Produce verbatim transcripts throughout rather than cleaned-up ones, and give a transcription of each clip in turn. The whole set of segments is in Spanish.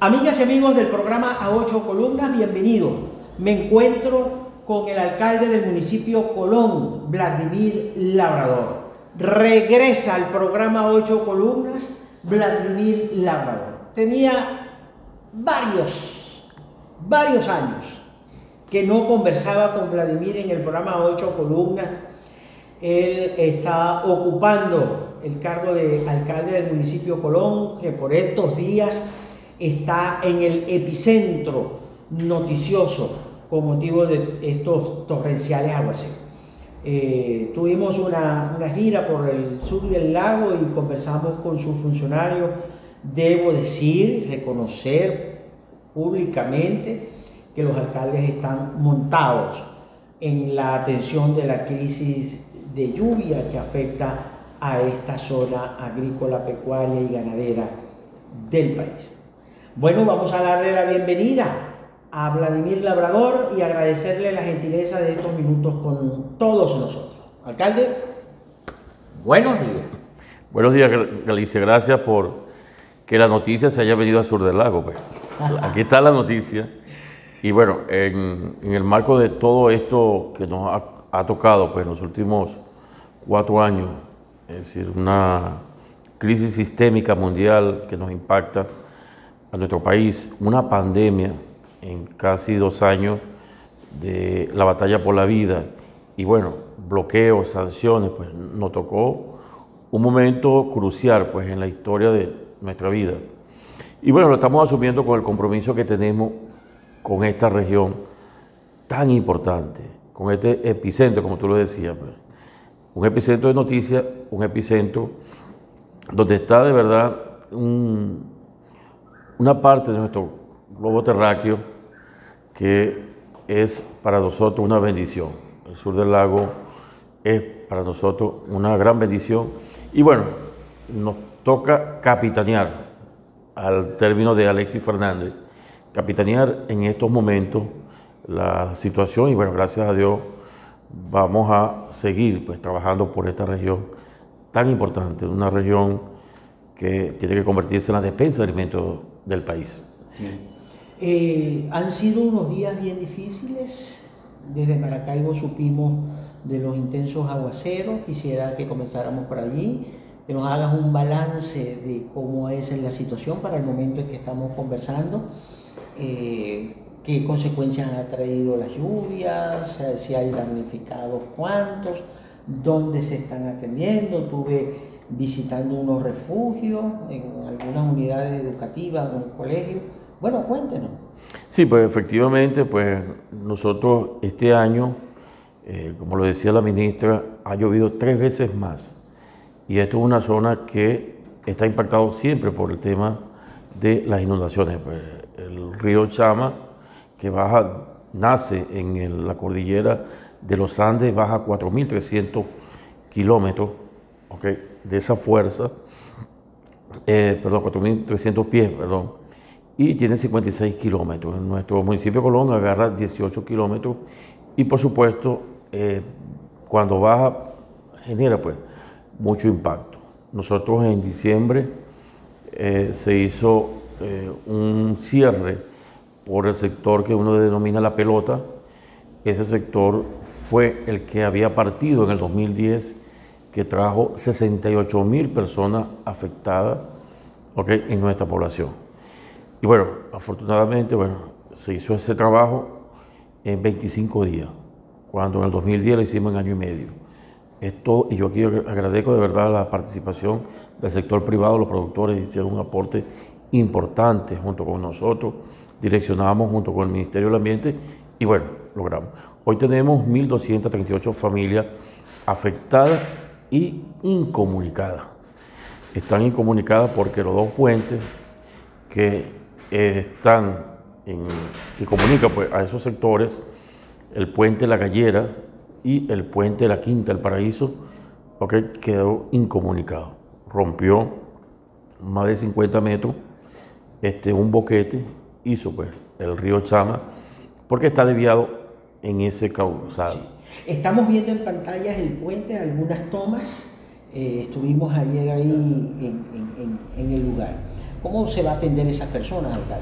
Amigas y amigos del programa A Ocho Columnas, bienvenidos. Me encuentro con el alcalde del municipio Colón, Vladimir Labrador. Regresa al programa A Ocho Columnas, Vladimir Labrador. Tenía varios, varios años que no conversaba con Vladimir en el programa A Ocho Columnas. Él está ocupando el cargo de alcalde del municipio Colón, que por estos días está en el epicentro noticioso con motivo de estos torrenciales aguaceros. Eh, tuvimos una, una gira por el sur del lago y conversamos con sus funcionarios. Debo decir, reconocer públicamente que los alcaldes están montados en la atención de la crisis de lluvia que afecta a esta zona agrícola, pecuaria y ganadera del país. Bueno, vamos a darle la bienvenida a Vladimir Labrador y agradecerle la gentileza de estos minutos con todos nosotros. Alcalde, buenos días. Buenos días, Galicia. Gracias por que la noticia se haya venido a Sur del Lago. Pues. Aquí está la noticia. Y bueno, en, en el marco de todo esto que nos ha, ha tocado pues, en los últimos cuatro años, es decir, una crisis sistémica mundial que nos impacta a nuestro país, una pandemia en casi dos años de la batalla por la vida y bueno, bloqueos, sanciones, pues nos tocó un momento crucial pues en la historia de nuestra vida. Y bueno, lo estamos asumiendo con el compromiso que tenemos con esta región tan importante, con este epicentro, como tú lo decías, pues. Un epicentro de noticias, un epicentro donde está de verdad un una parte de nuestro globo terráqueo que es para nosotros una bendición. El sur del lago es para nosotros una gran bendición y bueno, nos toca capitanear, al término de Alexis Fernández, capitanear en estos momentos la situación y bueno, gracias a Dios vamos a seguir pues, trabajando por esta región tan importante, una región que tiene que convertirse en la despensa de alimentos del país. Sí. Eh, han sido unos días bien difíciles. Desde Maracaibo supimos de los intensos aguaceros. Quisiera que comenzáramos por allí, que nos hagas un balance de cómo es la situación para el momento en que estamos conversando, eh, qué consecuencias han traído las lluvias, si hay damnificados, cuántos, dónde se están atendiendo. Tuve visitando unos refugios, en algunas unidades educativas, en el colegio. Bueno, cuéntenos. Sí, pues efectivamente, pues nosotros este año, eh, como lo decía la ministra, ha llovido tres veces más. Y esto es una zona que está impactada siempre por el tema de las inundaciones. Pues, el río Chama, que baja, nace en el, la cordillera de los Andes, baja cuatro mil trescientos kilómetros, ¿okay? De esa fuerza, eh, perdón, cuatro mil trescientos pies, perdón, y tiene cincuenta y seis kilómetros. En nuestro municipio de Colón agarra dieciocho kilómetros y por supuesto, eh, cuando baja, genera pues mucho impacto. Nosotros en diciembre eh, se hizo eh, un cierre por el sector que uno denomina La Pelota. Ese sector fue el que había partido en el dos mil diez, que trajo sesenta y ocho mil personas afectadas, ¿okay? En nuestra población. Y bueno, afortunadamente, bueno, se hizo ese trabajo en veinticinco días, cuando en el dos mil diez lo hicimos en año y medio. Esto, y yo aquí agradezco de verdad la participación del sector privado, los productores hicieron un aporte importante junto con nosotros, direccionamos junto con el Ministerio del Ambiente y bueno, logramos. Hoy tenemos mil doscientas treinta y ocho familias afectadas y incomunicadas. Están incomunicadas porque los dos puentes que eh, están en, que comunican pues, a esos sectores, el puente La Gallera y el puente La Quinta del Paraíso, okay, quedó incomunicado. Rompió más de cincuenta metros, este, un boquete, hizo pues, el río Chama, porque está desviado en ese causal. Sí. Estamos viendo en pantallas el puente, algunas tomas. Eh, estuvimos ayer ahí en, en, en, en el lugar. ¿Cómo se va a atender esas personas, alcalde?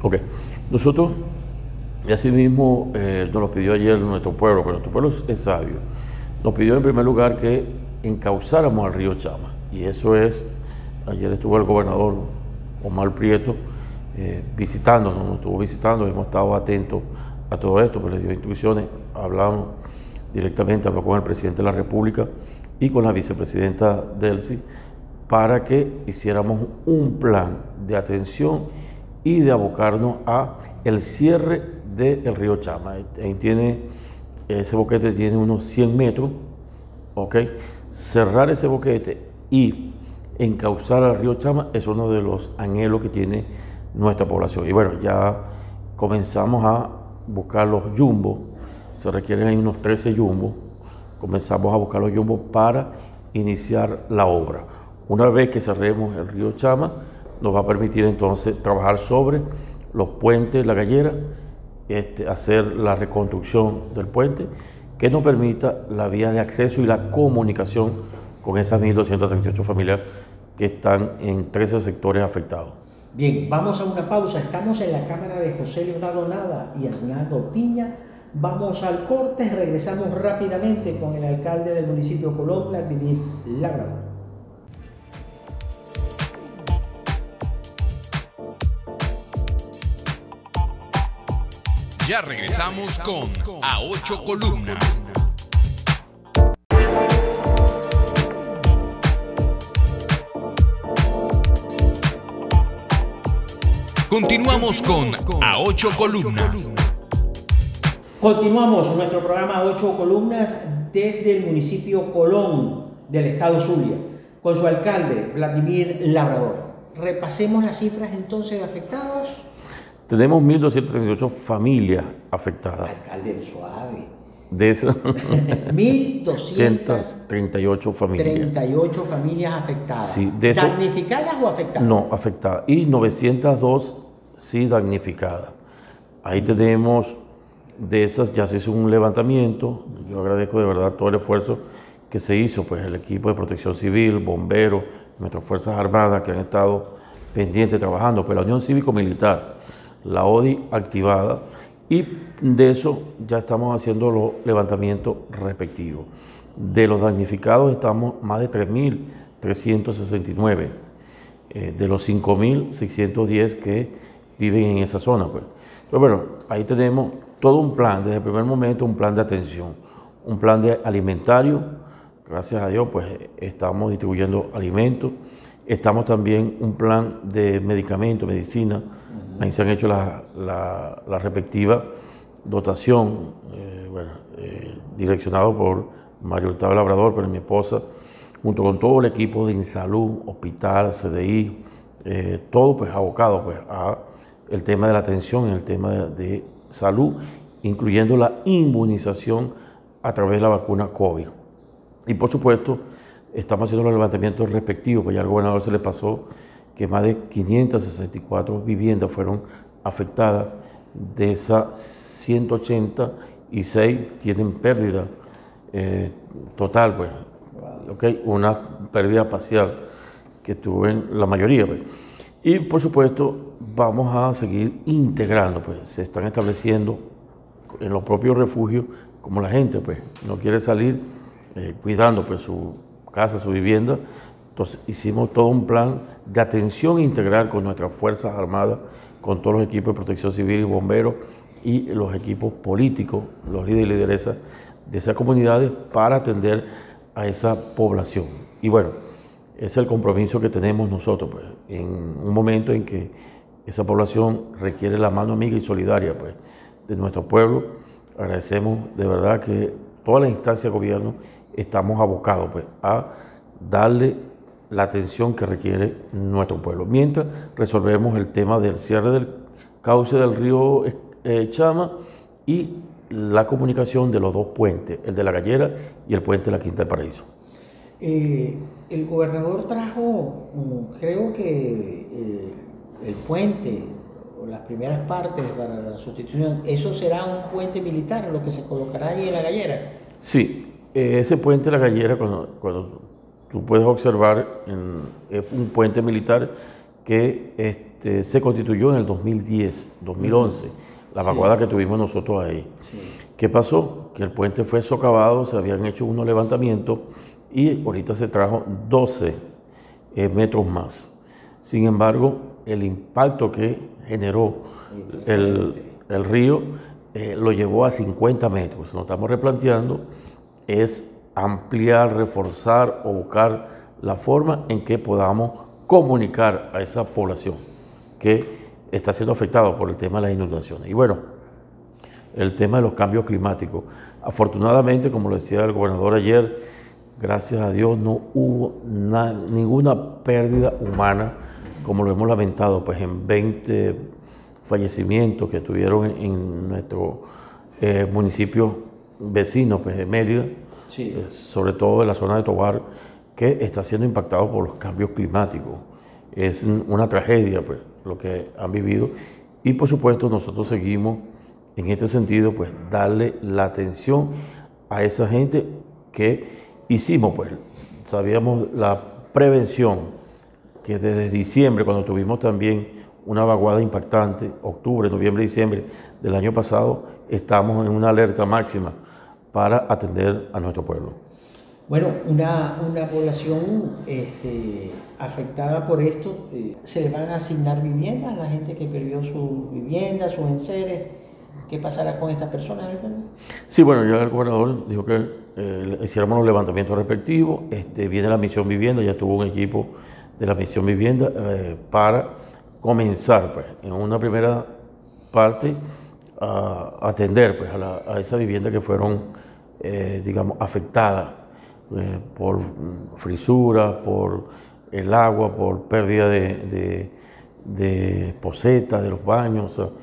Ok, nosotros, y así mismo eh, nos lo pidió ayer nuestro pueblo, pero nuestro pueblo es, es sabio, nos pidió en primer lugar que encauzáramos al río Chama, y eso es, ayer estuvo el gobernador Omar Prieto eh, visitándonos, nos estuvo visitando, hemos estado atentos a todo esto, pues le dio instrucciones, hablamos directamente, habló con el presidente de la República y con la vicepresidenta Delcy para que hiciéramos un plan de atención y de abocarnos a el cierre del río Chama. Ahí tiene, ese boquete tiene unos cien metros, ¿ok? Cerrar ese boquete y encauzar al río Chama es uno de los anhelos que tiene nuestra población. Y bueno, ya comenzamos a buscar los yumbos, se requieren ahí unos trece yumbos, comenzamos a buscar los yumbos para iniciar la obra. Una vez que cerremos el río Chama, nos va a permitir entonces trabajar sobre los puentes, la gallera, este, hacer la reconstrucción del puente, que nos permita la vía de acceso y la comunicación con esas mil doscientas treinta y ocho familias que están en trece sectores afectados. Bien, vamos a una pausa. Estamos en la cámara de José Leonardo Nava y Arnaldo Piña. Vamos al corte, regresamos rápidamente con el alcalde del municipio Colón, Vladimir Labrador. Ya regresamos con A Ocho Columnas. Continuamos con A Ocho Columnas. Continuamos nuestro programa A Ocho Columnas desde el municipio Colón del estado Zulia, con su alcalde Vladimir Labrador. Repasemos las cifras entonces de afectados. Tenemos mil doscientas treinta y ocho familias afectadas. Alcalde, suave. De esas mil doscientas treinta y ocho familias. treinta y ocho familias afectadas. Sí, de eso, ¿damnificadas o afectadas? No, afectadas. Y novecientas dos sí damnificadas. Ahí tenemos, de esas ya se hizo un levantamiento. Yo agradezco de verdad todo el esfuerzo que se hizo, pues el equipo de protección civil, bomberos, nuestras Fuerzas Armadas que han estado pendientes trabajando, pues la Unión Cívico-Militar, la O D I activada, y de eso ya estamos haciendo los levantamientos respectivos. De los damnificados estamos más de tres mil trescientos sesenta y nueve, eh, de los cinco mil seiscientos diez que viven en esa zona. Pues. Pero bueno, ahí tenemos todo un plan, desde el primer momento un plan de atención, un plan de alimentario. Gracias a Dios pues estamos distribuyendo alimentos, estamos también un plan de medicamentos, medicina. Ahí se han hecho la, la, la respectiva dotación, eh, bueno, eh, direccionado por Mario Hurtado Labrador, pero mi esposa, junto con todo el equipo de INSALUD, hospital, C D I, eh, todo pues abocado pues, a el tema de la atención, el tema de, de salud, incluyendo la inmunización a través de la vacuna COVID. Y por supuesto, estamos haciendo los levantamientos respectivos, pues ya al gobernador se le pasó que más de quinientas sesenta y cuatro viviendas fueron afectadas, de esas ciento ochenta y seis tienen pérdida eh, total, pues, okay, una pérdida parcial que tuvo en la mayoría. Pues. Y por supuesto vamos a seguir integrando, pues se están estableciendo en los propios refugios, como la gente pues no quiere salir, eh, cuidando pues su casa, su vivienda. Entonces hicimos todo un plan de atención integral con nuestras Fuerzas Armadas, con todos los equipos de protección civil y bomberos y los equipos políticos, los líderes y lideresas de esas comunidades para atender a esa población. Y bueno, ese es el compromiso que tenemos nosotros, pues, en un momento en que esa población requiere la mano amiga y solidaria pues, de nuestro pueblo. Agradecemos de verdad que toda la instancia de gobierno estamos abocados pues, a darle la atención que requiere nuestro pueblo. Mientras resolvemos el tema del cierre del cauce del río eh, Chama y la comunicación de los dos puentes, el de la Gallera y el puente de la Quinta del Paraíso. Eh, el gobernador trajo, creo que eh, el puente o las primeras partes para la sustitución, ¿eso será un puente militar, lo que se colocará ahí en la Gallera? Sí, eh, ese puente de la Gallera, cuando, cuando tú puedes observar, en, es un puente militar que este, este, se constituyó en el dos mil diez, dos mil once, la vaguada sí. que tuvimos nosotros ahí. Sí. ¿Qué pasó? Que el puente fue socavado, se habían hecho unos levantamientos y ahorita se trajo doce eh, metros más. Sin embargo, el impacto que generó el, el río eh, lo llevó a cincuenta metros. Nos estamos replanteando es ampliar, reforzar o buscar la forma en que podamos comunicar a esa población que está siendo afectada por el tema de las inundaciones. Y bueno, el tema de los cambios climáticos. Afortunadamente, como lo decía el gobernador ayer, gracias a Dios no hubo na, ninguna pérdida humana, como lo hemos lamentado, pues en veinte fallecimientos que tuvieron en, en nuestro eh, municipio vecino, pues de Mérida, sí. eh, sobre todo en la zona de Tobar, que está siendo impactado por los cambios climáticos. Es una tragedia, pues, lo que han vivido. Y por supuesto nosotros seguimos en este sentido, pues, darle la atención a esa gente que hicimos, pues, sabíamos la prevención, que desde diciembre, cuando tuvimos también una vaguada impactante, octubre, noviembre, diciembre del año pasado, estamos en una alerta máxima para atender a nuestro pueblo. Bueno, una, una población este, afectada por esto, eh, ¿se le van a asignar viviendas a la gente que perdió su vivienda, sus enseres? ¿Qué pasará con estas personas? Sí, bueno, ya el gobernador dijo que eh, hiciéramos los levantamientos respectivos. Este, viene la misión vivienda, ya tuvo un equipo de la misión vivienda eh, para comenzar, pues, en una primera parte a atender, pues, a, la, a esa vivienda que fueron, eh, digamos, afectadas eh, por frisura, por el agua, por pérdida de, de, de posetas, de los baños. O sea,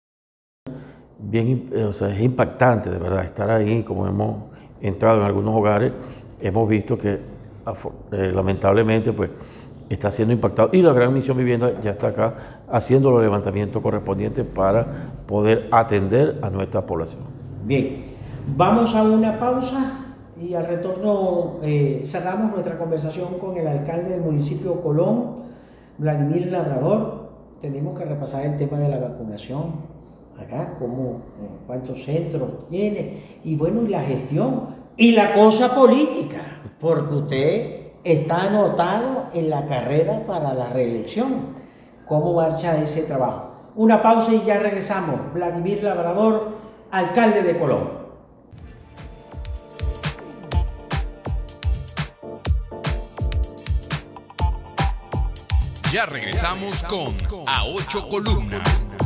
bien, o sea, es impactante, de verdad, estar ahí. Como hemos entrado en algunos hogares, hemos visto que eh, lamentablemente, pues, está siendo impactado, y la Gran Misión Vivienda ya está acá haciendo los levantamientos correspondientes para poder atender a nuestra población. Bien, vamos a una pausa y al retorno eh, cerramos nuestra conversación con el alcalde del municipio Colón, Vladimir Labrador. Tenemos que repasar el tema de la vacunación acá, cómo, cuántos centros tiene, y bueno, y la gestión y la cosa política, porque usted está anotado en la carrera para la reelección. ¿Cómo marcha ese trabajo? Una pausa y ya regresamos. Vladimir Labrador, alcalde de Colón. Ya regresamos con A Ocho Columnas.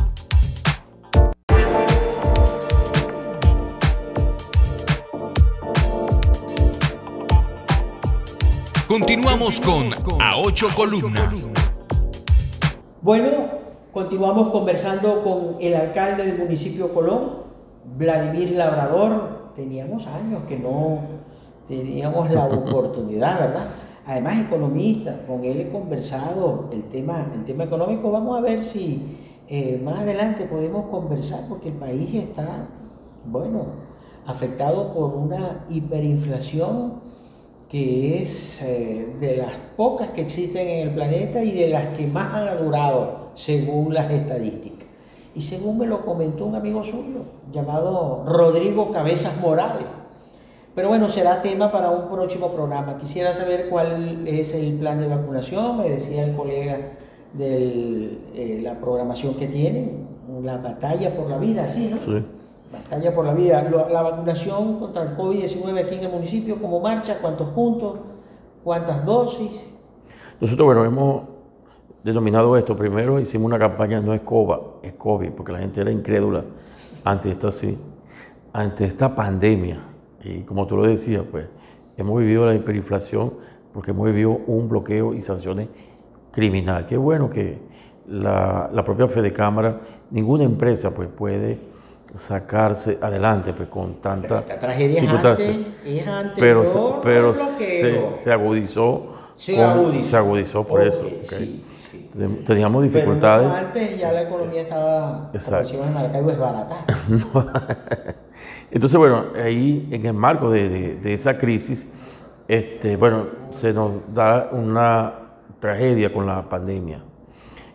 Continuamos con A Ocho Columnas. Bueno, continuamos conversando con el alcalde del municipio Colón, Vladimir Labrador. Teníamos años que no teníamos la oportunidad, ¿verdad? Además, economista, con él he conversado el tema, el tema económico. Vamos a ver si eh, más adelante podemos conversar, porque el país está, bueno, afectado por una hiperinflación que es eh, de las pocas que existen en el planeta y de las que más han durado, según las estadísticas. Y según me lo comentó un amigo suyo, llamado Rodrigo Cabezas Morales. Pero bueno, será tema para un próximo programa. Quisiera saber cuál es el plan de vacunación. Me decía el colega de eh, la programación que tienen, la batalla por la vida, ¿sí, no? Sí. Batalla por la vida. La vacunación contra el COVID diecinueve aquí en el municipio, ¿cómo marcha? ¿Cuántos puntos? ¿Cuántas dosis? Nosotros, bueno, hemos denominado esto. Primero hicimos una campaña, no es COVID, es COVID, porque la gente era incrédula ante esta, sí, ante esta pandemia. Y como tú lo decías, pues, hemos vivido la hiperinflación porque hemos vivido un bloqueo y sanciones criminales. Qué bueno que la, la propia Fedecámara, ninguna empresa, pues, puede sacarse adelante, pues, con tanta circunstancia. Es pero pero se, se agudizó, se, con, agudizó. se agudizó por okay, eso. Okay. Sí, sí. Teníamos dificultades. Pero antes ya la economía estaba, como decimos en Maracaibo, es barata. Entonces, bueno, ahí en el marco de, de, de esa crisis, este, bueno, se nos da una tragedia con la pandemia.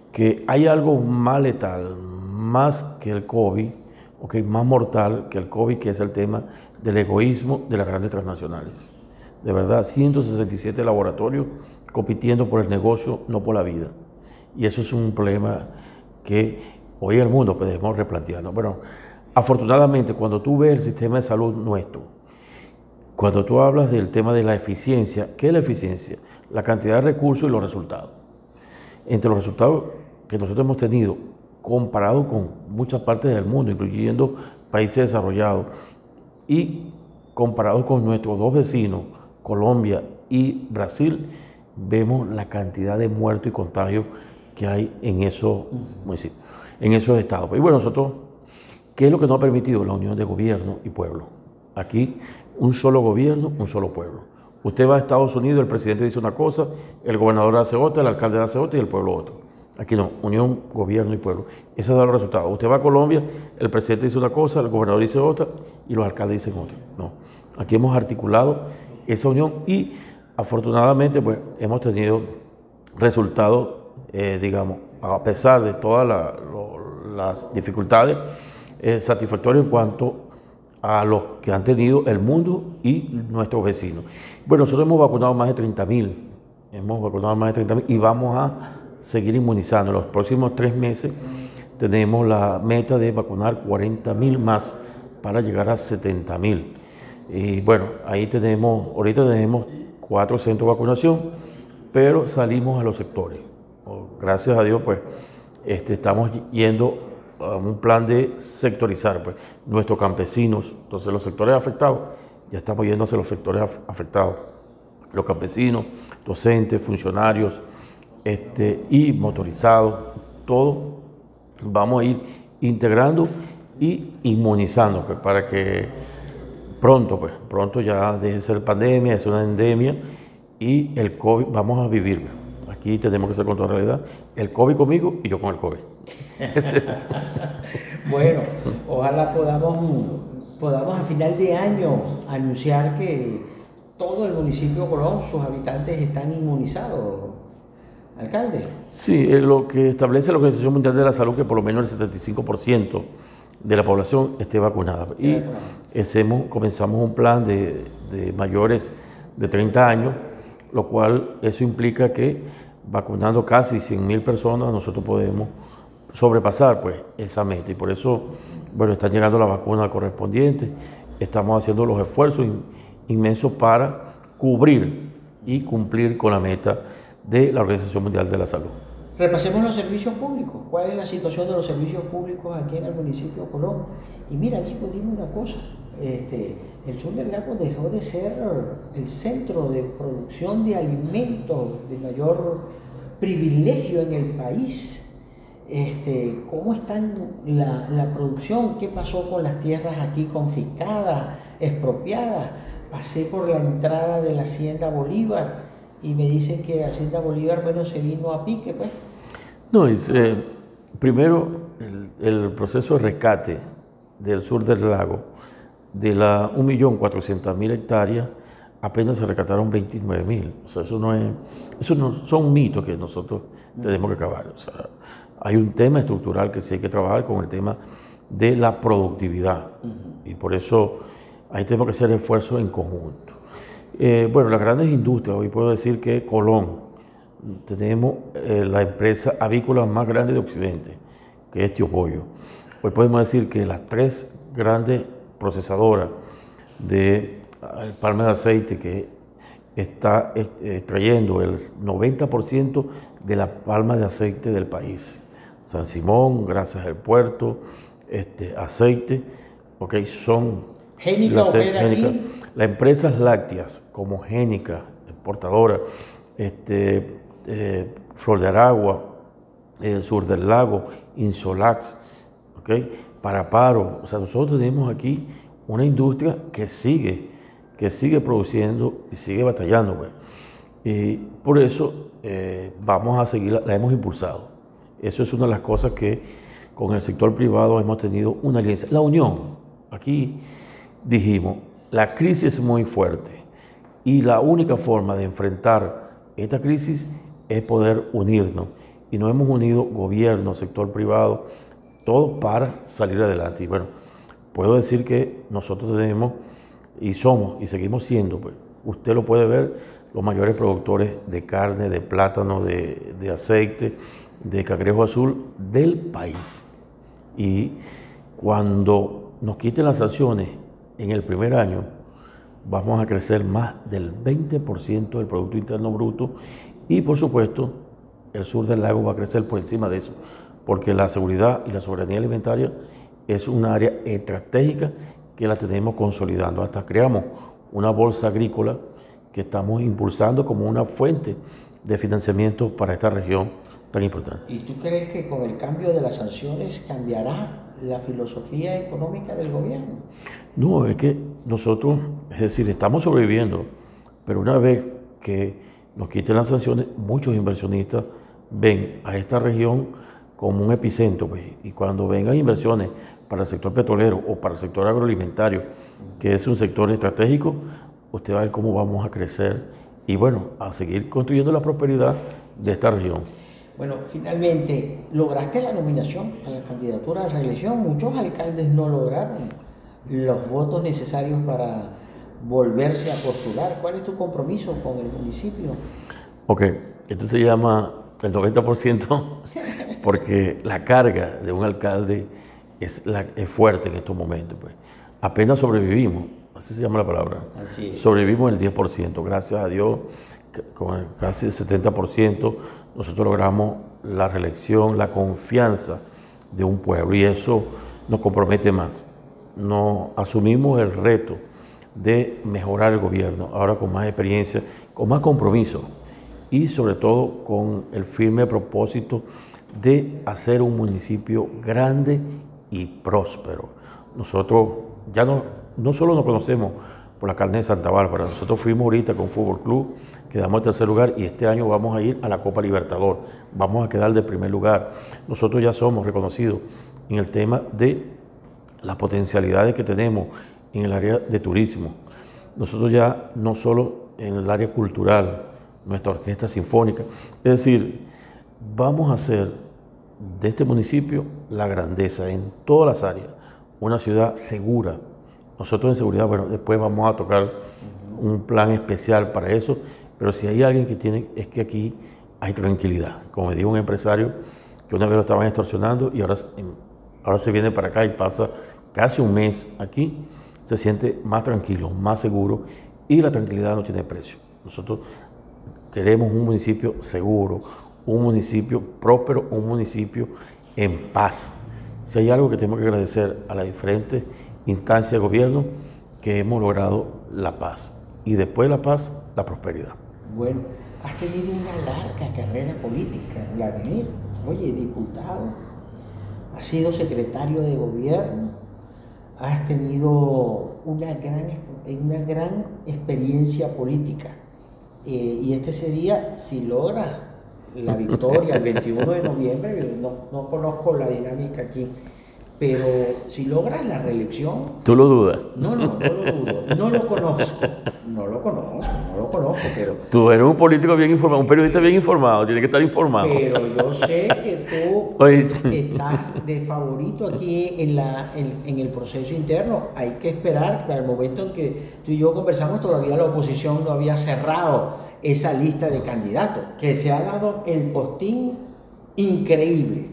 que hay algo más letal, más que el COVID, okay, más mortal que el COVID, que es el tema del egoísmo de las grandes transnacionales. De verdad, ciento sesenta y siete laboratorios compitiendo por el negocio, no por la vida. Y eso es un problema que hoy en el mundo podemos replantearnos. Bueno, afortunadamente, cuando tú ves el sistema de salud nuestro, cuando tú hablas del tema de la eficiencia, ¿qué es la eficiencia? La cantidad de recursos y los resultados. Entre los resultados que nosotros hemos tenido, comparado con muchas partes del mundo, incluyendo países desarrollados, y comparado con nuestros dos vecinos, Colombia y Brasil, vemos la cantidad de muertos y contagios que hay en esos municipios, en esos estados. Y bueno, nosotros, ¿qué es lo que nos ha permitido? La unión de gobierno y pueblo. Aquí, un solo gobierno, un solo pueblo. Usted va a Estados Unidos, el presidente dice una cosa, el gobernador hace otra, el alcalde hace otra y el pueblo otra. Aquí no, unión, gobierno y pueblo. Eso da los resultados. Usted va a Colombia, el presidente dice una cosa, el gobernador dice otra y los alcaldes dicen otra. No, aquí hemos articulado esa unión y afortunadamente pues hemos tenido resultados, eh, digamos, a pesar de todas la, lo, las dificultades, eh, satisfactorios en cuanto a los que han tenido el mundo y nuestros vecinos. Bueno, nosotros hemos vacunado más de treinta mil, hemos vacunado más de treinta mil y vamos a seguir inmunizando. En los próximos tres meses tenemos la meta de vacunar cuarenta mil más para llegar a setenta mil. Y bueno, ahí tenemos, ahorita tenemos cuatro centros de vacunación, pero salimos a los sectores. Gracias a Dios, pues, este, estamos yendo a un plan de sectorizar, pues, nuestros campesinos. Entonces, los sectores afectados, ya estamos yendo hacia los sectores af afectados. Los campesinos, docentes, funcionarios, este, y motorizados, todo vamos a ir integrando y inmunizando, pues, para que pronto, pues, pronto ya deje de ser pandemia, es una endemia y el COVID, vamos a vivir. Aquí tenemos que ser con toda realidad. El COVID conmigo y yo con el COVID. Bueno, ojalá podamos, podamos a final de año anunciar que todo el municipio de Colón, sus habitantes están inmunizados, alcalde. Sí, es lo que establece la Organización Mundial de la Salud, que por lo menos el setenta y cinco por ciento de la población esté vacunada. Y hacemos, comenzamos un plan de, de mayores de treinta años, lo cual eso implica que vacunando casi cien mil personas nosotros podemos sobrepasar, pues, esa meta. Y por eso, bueno, están llegando las vacunas correspondientes, estamos haciendo los esfuerzos in, inmensos para cubrir y cumplir con la meta de la Organización Mundial de la Salud. Repasemos los servicios públicos. ¿Cuál es la situación de los servicios públicos aquí en el municipio de Colón? Y mira, Chico, dime una cosa. Este, el sur del lago dejó de ser el centro de producción de alimentos de mayor privilegio en el país. Este, ¿Cómo está la, la producción? ¿Qué pasó con las tierras aquí confiscadas, expropiadas? Pasé por la entrada de la Hacienda Bolívar y me dicen que Hacienda Bolívar, bueno, se vino a pique, pues. No, es, eh, primero, el, el proceso de rescate del sur del lago, de las un millón cuatrocientas mil hectáreas, apenas se rescataron veintinueve mil. O sea, eso no es, eso no, son mitos que nosotros tenemos que acabar. O sea, hay un tema estructural que sí hay que trabajar con el tema de la productividad. Uh-huh. Y por eso ahí tenemos que hacer esfuerzos en conjunto. Eh, bueno, las grandes industrias, hoy puedo decir que Colón, tenemos eh, la empresa avícola más grande de Occidente, que es Tío Pollo. Hoy podemos decir que las tres grandes procesadoras de eh, palma de aceite, que está extrayendo el noventa por ciento de la palma de aceite del país. San Simón, Grasas del Puerto, este, aceite, okay, son Génica opera aquí. Las empresas lácteas como Génica, exportadora, este, eh, Flor de Aragua, el Sur del Lago, Insolax, okay, Paraparo. O sea, nosotros tenemos aquí una industria que sigue, que sigue produciendo y sigue batallando, pues. Y por eso eh, vamos a seguir, la, la hemos impulsado. Eso es una de las cosas que con el sector privado hemos tenido una alianza. La unión. Aquí dijimos, la crisis es muy fuerte y la única forma de enfrentar esta crisis es poder unirnos y nos hemos unido gobierno, sector privado, todo para salir adelante. Y bueno, puedo decir que nosotros tenemos y somos y seguimos siendo, pues, usted lo puede ver, los mayores productores de carne, de plátano, de, de aceite, de cangrejo azul del país. Y cuando nos quiten las sanciones en el primer año, vamos a crecer más del veinte por ciento del Producto Interno Bruto y, por supuesto, el sur del lago va a crecer por encima de eso, porque la seguridad y la soberanía alimentaria es un área estratégica que la tenemos consolidando. Hasta creamos una bolsa agrícola que estamos impulsando como una fuente de financiamiento para esta región tan importante. ¿Y tú crees que con el cambio de las sanciones cambiará la filosofía económica del gobierno? No, es que nosotros, es decir, estamos sobreviviendo, pero una vez que nos quiten las sanciones, muchos inversionistas ven a esta región como un epicentro, pues, y cuando vengan inversiones para el sector petrolero o para el sector agroalimentario, que es un sector estratégico, usted va a ver cómo vamos a crecer y, bueno, a seguir construyendo la prosperidad de esta región. Bueno, finalmente, lograste la nominación a la candidatura a la reelección. Muchos alcaldes no lograron los votos necesarios para volverse a postular. ¿Cuál es tu compromiso con el municipio? Ok, esto se llama el noventa por ciento porque la carga de un alcalde es, la, es fuerte en estos momentos. Pues. Apenas sobrevivimos, así se llama la palabra. Así es. Sobrevivimos el diez por ciento, gracias a Dios, con casi el setenta por ciento nosotros logramos la reelección, la confianza de un pueblo y eso nos compromete más. Nos asumimos el reto de mejorar el gobierno, ahora con más experiencia, con más compromiso y sobre todo con el firme propósito de hacer un municipio grande y próspero. Nosotros ya no, no solo nos conocemos por la carne de Santa Bárbara, nosotros fuimos ahorita con Fútbol Club, quedamos en tercer lugar y este año vamos a ir a la Copa Libertador, vamos a quedar de primer lugar. Nosotros ya somos reconocidos en el tema de las potencialidades que tenemos en el área de turismo. Nosotros ya no solo en el área cultural, nuestra orquesta sinfónica, es decir, vamos a hacer de este municipio la grandeza en todas las áreas, una ciudad segura. Nosotros en seguridad, bueno, después vamos a tocar un plan especial para eso, pero si hay alguien que tiene, es que aquí hay tranquilidad. Como me dijo un empresario que una vez lo estaban extorsionando y ahora, ahora se viene para acá y pasa casi un mes aquí, se siente más tranquilo, más seguro y la tranquilidad no tiene precio. Nosotros queremos un municipio seguro, un municipio próspero, un municipio en paz. Si hay algo que tenemos que agradecer a las diferentes instancias de gobierno, que hemos logrado la paz y después de la paz, la prosperidad. Bueno, has tenido una larga carrera política, Vladimir. Oye, diputado, has sido secretario de gobierno, has tenido una gran, una gran experiencia política. Eh, y este sería, si logra la victoria el veintiuno de noviembre, no, no conozco la dinámica aquí, pero si logra la reelección... ¿Tú lo dudas? No, no, no lo dudo, no lo conozco, no lo conozco, no lo conozco, pero... Tú eres un político bien informado, un periodista bien informado, tiene que estar informado. Pero yo sé que tú Oye. estás de favorito aquí en, la, en, en el proceso interno. Hay que esperar, para el momento en que tú y yo conversamos, todavía la oposición no había cerrado esa lista de candidatos, que se ha dado el postín increíble.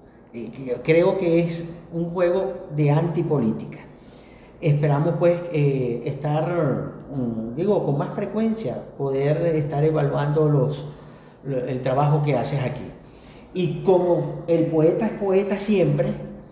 Creo que es un juego de antipolítica. Esperamos pues eh, estar, digo, con más frecuencia, poder estar evaluando los, el trabajo que haces aquí. Y como el poeta es poeta siempre,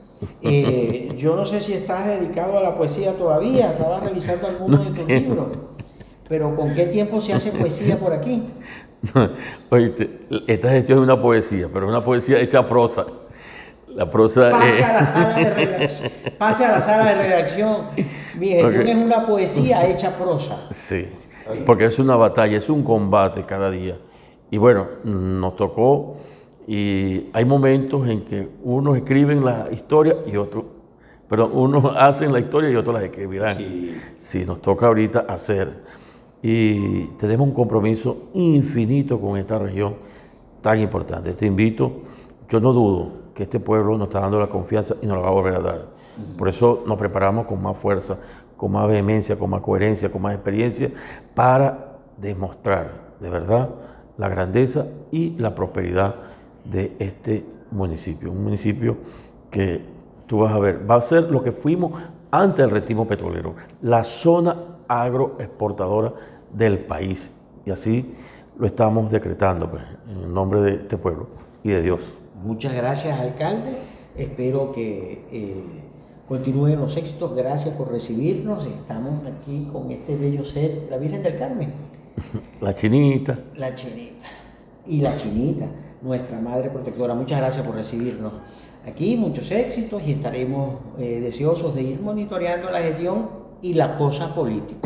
eh, yo no sé si estás dedicado a la poesía todavía, estabas revisando algunos de tus libros, pero ¿con qué tiempo se hace poesía por aquí? Oye, esta gestión es una poesía, pero es una poesía hecha prosa. La prosa Pase es... a la sala de redacción. Pase a la sala de redacción. Mi gestión Okay. es una poesía hecha prosa. Sí, porque es una batalla, es un combate cada día. Y bueno, nos tocó, y hay momentos en que unos escriben la historia y otros, perdón, unos hacen la historia y otros la escribirán. Sí. Sí, nos toca ahorita hacer. Y tenemos un compromiso infinito con esta región tan importante. Te invito, yo no dudo que este pueblo nos está dando la confianza y nos la va a volver a dar. Por eso nos preparamos con más fuerza, con más vehemencia, con más coherencia, con más experiencia, para demostrar de verdad la grandeza y la prosperidad de este municipio. Un municipio que tú vas a ver, va a ser lo que fuimos antes del retimo petrolero, la zona agroexportadora del país. Y así lo estamos decretando, pues, en el nombre de este pueblo y de Dios. Muchas gracias, alcalde. Espero que eh, continúen los éxitos. Gracias por recibirnos. Estamos aquí con este bello set, la Virgen del Carmen. La Chinita. La Chinita. Y la Chinita, nuestra Madre Protectora. Muchas gracias por recibirnos aquí. Muchos éxitos y estaremos eh, deseosos de ir monitoreando la gestión y la cosa política.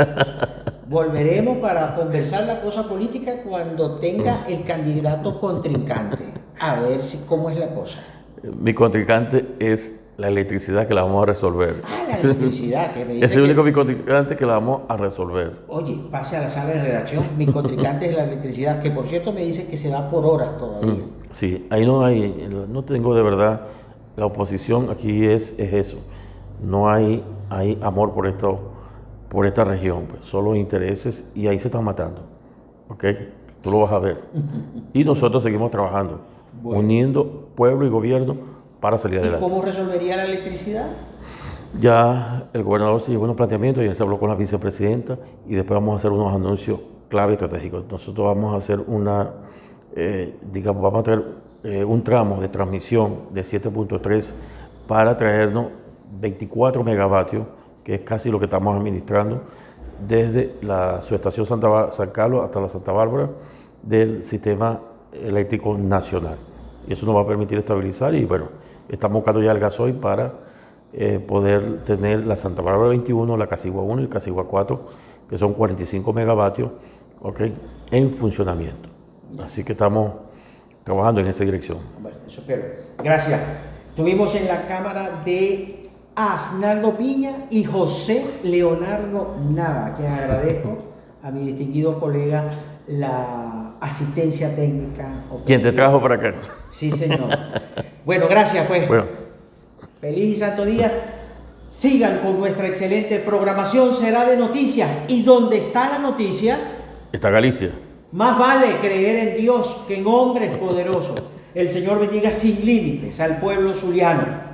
Volveremos para conversar la cosa política cuando tenga el candidato contrincante. A ver si cómo es la cosa. Mi contrincante es la electricidad, que la vamos a resolver. Ah, la electricidad. Que me dice es el que... único mi contrincante que la vamos a resolver. Oye, pase a la sala de redacción. Mi contrincante es la electricidad, que por cierto me dice que se va por horas todavía. Mm, sí, ahí no hay, no tengo de verdad, la oposición aquí es, es eso. No hay, hay amor por esto, por esta región, pues, solo intereses, y ahí se están matando. ¿Ok? Tú lo vas a ver. Y nosotros seguimos trabajando, bueno, uniendo pueblo y gobierno para salir adelante. ¿Y cómo resolvería la electricidad? Ya el gobernador se llevó unos planteamientos y él se habló con la vicepresidenta, y después vamos a hacer unos anuncios clave estratégicos. Nosotros vamos a hacer una, eh, digamos, vamos a traer eh, un tramo de transmisión de siete punto tres para traernos veinticuatro megavatios, que es casi lo que estamos administrando, desde la subestación Santa, San Carlos hasta la Santa Bárbara del sistema eléctrico nacional. Y eso nos va a permitir estabilizar, y bueno, estamos buscando ya el gasoil para eh, poder tener la Santa Bárbara veintiuno, la Casigua uno y el Casigua cuatro, que son cuarenta y cinco megavatios, ¿okay?, en funcionamiento. Así que estamos trabajando en esa dirección. Bueno, eso espero. Gracias. Tuvimos en la cámara de Asnaldo Piña y José Leonardo Nava, que agradezco a mi distinguido colega la asistencia técnica. ¿Quién te trajo para acá? Sí, señor. Bueno, gracias pues. Bueno. Feliz y santo día. Sigan con nuestra excelente programación, será de noticias. ¿Y dónde está la noticia? Está Galicia. Más vale creer en Dios que en hombres poderosos. El Señor bendiga sin límites al pueblo zuliano.